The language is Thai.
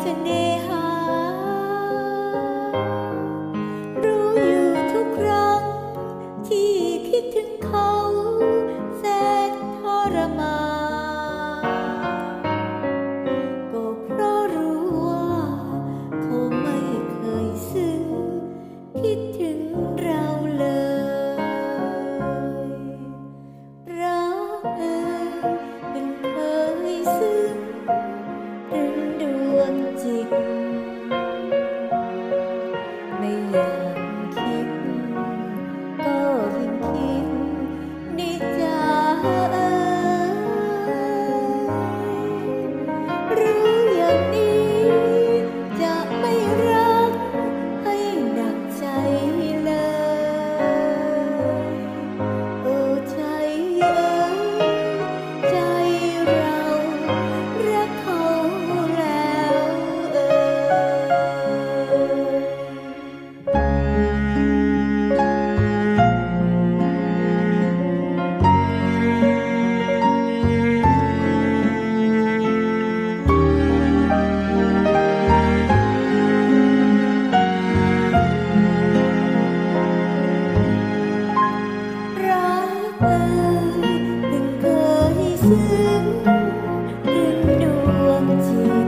น่หารู้อยู่ทุกครั้งที่คิดถึงเขาแสนทรมานก็เพราะรู้ว่าเขาไม่เคยซึ้งคิดถึงเราเลยรักเอ่ยเพิ่งเคยซึ้งถึงดวงจิตไม่อยากคิดก็ยิ่งคิดนิจาเอ่ยรู้อย่างนี้จะไม่รักให้หนักใจเลยโอ้ใจเอ่ยใจเรารักเขาแล้วเอ่รักเอ่ยเพิ่งเคยซึ้งถึงดวงจิต